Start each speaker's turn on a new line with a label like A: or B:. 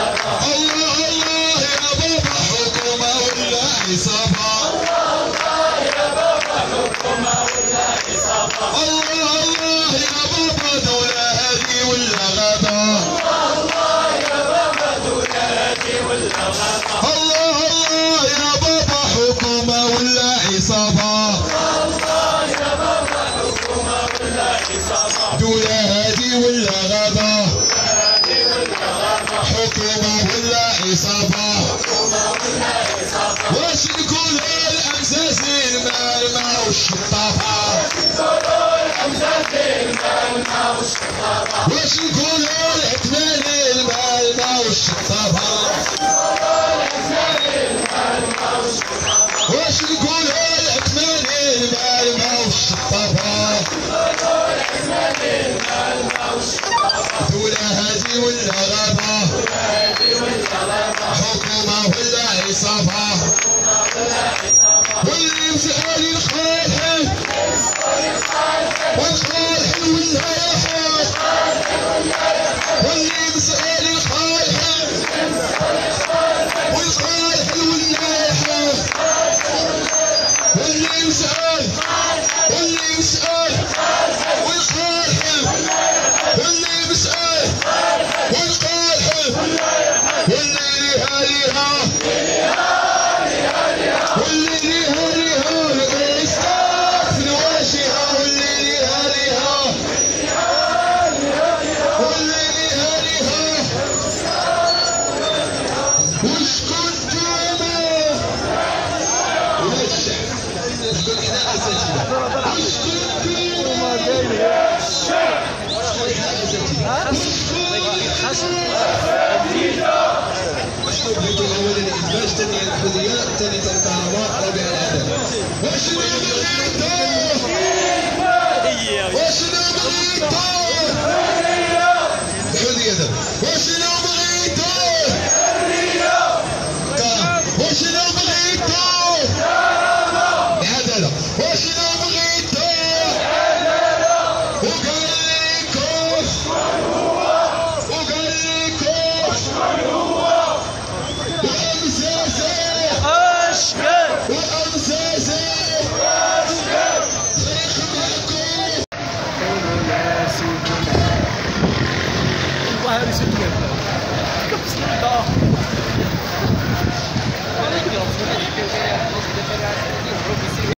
A: الله الله يا بابا حكومة ولا عصابة. الله يا بابا حكومة ولا عصابة. الله الله يا بابا دولة هادي ولا غابة. الله يا بابا دولة هادي ولا غابة. الله الله يا بابا حكومة ولا عصابة. الله يا بابا حكومة ولا عصابة. دولة هادي ولا غابة. حكومة ولا عصابة. واش نقولوا الأمزازين مالنا والشطافة. واش نقولوا العتمانين مالنا والشطافة. واش نقولوا العتمانين مالنا والشطافة. دولة هادي ولا غابة. حكومة ولا عصابة. واللي مسأل الخالحل والخالحل ولا يحاط. واللي مسأل الخالحل والخالحل ولا يحاط. واللي مسأل والخالحل واللي مسأل والخالحل واللي ليها واللي ليها الإسقاط في نواشيها. واللي ليها واللي ليها وشكون نتوما ولا الشعب شكون هنا أساتذة. وشكون نتوما الشعب. شكون هنا وشنو بغيتو الاول الانتاج ثاني الحريه ثالث الكهرباء رابع العداله. وشنو بغيتو وشنو بغيتو الحريه دابا. وشنو بغيتو وشنو بغيتو العداله. وشنو بغيتو وقال لكم
B: والله هذه سنة